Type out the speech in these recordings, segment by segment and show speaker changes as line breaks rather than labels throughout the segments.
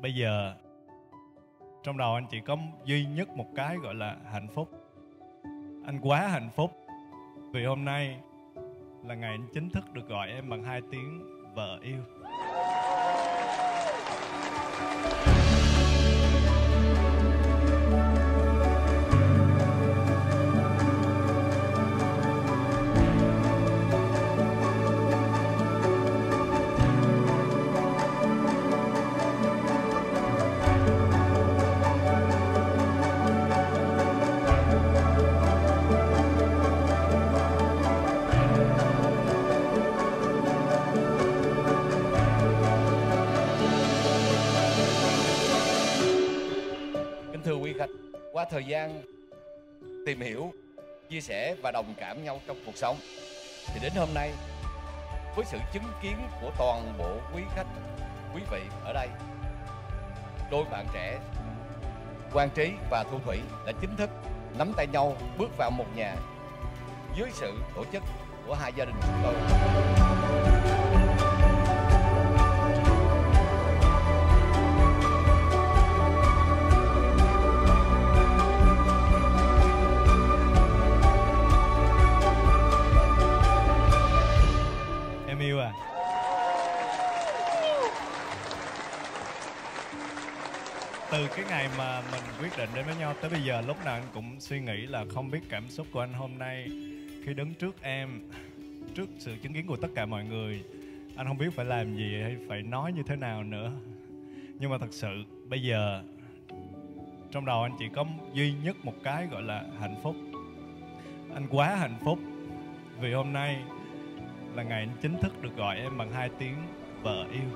bây giờ trong đầu anh chỉ có duy nhất một cái gọi là hạnh phúc. Anh quá hạnh phúc vì hôm nay là ngày anh chính thức được gọi em bằng 2 tiếng vợ yêu.
Thưa quý khách, qua thời gian tìm hiểu, chia sẻ và đồng cảm nhau trong cuộc sống, thì đến hôm nay với sự chứng kiến của toàn bộ quý khách, quý vị ở đây, đôi bạn trẻ Quang Trí và Thu Thủy đã chính thức nắm tay nhau bước vào một nhà dưới sự tổ chức của hai gia đình chúng tôi.
Yêu à, từ cái ngày mà mình quyết định đến với nhau tới bây giờ, lúc nào anh cũng suy nghĩ là không biết cảm xúc của anh hôm nay khi đứng trước em, trước sự chứng kiến của tất cả mọi người, anh không biết phải làm gì hay phải nói như thế nào nữa. Nhưng mà thật sự bây giờ trong đầu anh chỉ có duy nhất một cái gọi là hạnh phúc. Anh quá hạnh phúc vì hôm nay là ngày anh chính thức được gọi em bằng 2 tiếng vợ yêu.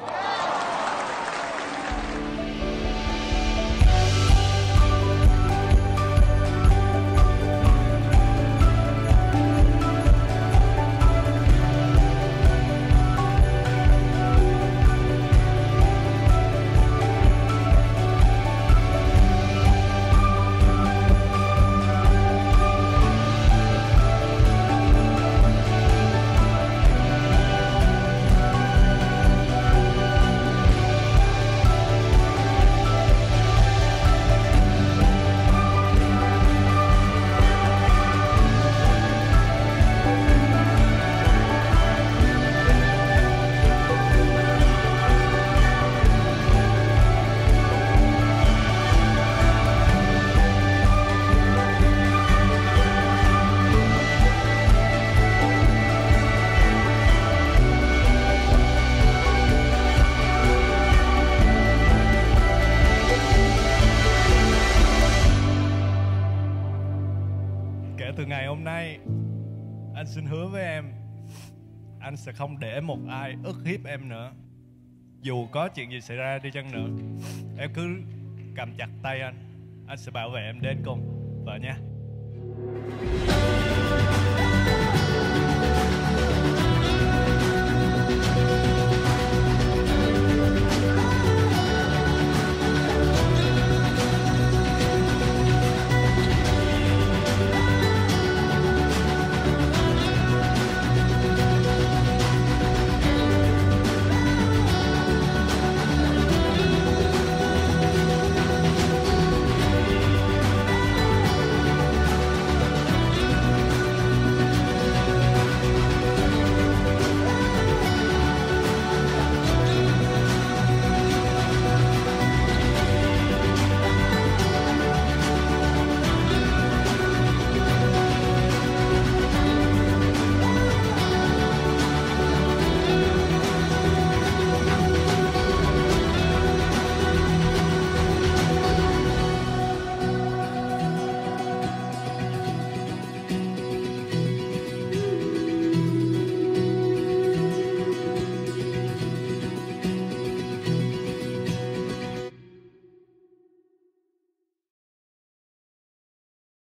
Kể từ ngày hôm nay, anh xin hứa với em, anh sẽ không để một ai ức hiếp em nữa. Dù có chuyện gì xảy ra đi chăng nữa, em cứ cầm chặt tay anh sẽ bảo vệ em đến cùng, vợ nha.